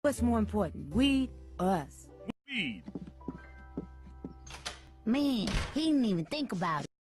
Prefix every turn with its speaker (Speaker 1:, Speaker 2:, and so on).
Speaker 1: What's more important, weed or us?
Speaker 2: Weed.
Speaker 3: Man, he didn't even think about it.